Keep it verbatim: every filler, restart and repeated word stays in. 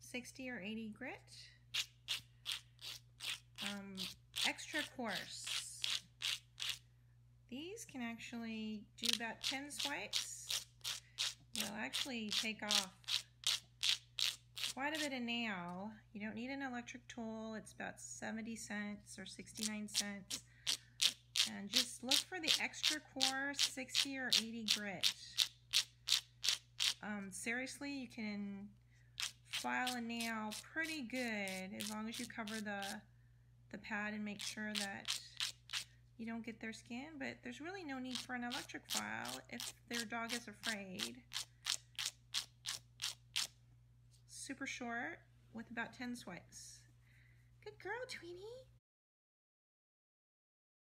sixty or eighty grit. Um, extra coarse. These can actually do about ten swipes. They'll actually take off quite a bit of nail. You don't need an electric tool. It's about seventy cents or sixty-nine cents. And just look for the extra coarse sixty or eighty grit. Um, seriously, you can file a nail pretty good as long as you cover the, the pad and make sure that you don't get their skin, but there's really no need for an electric file if their dog is afraid. Super short with about ten swipes. Good girl, Tweety.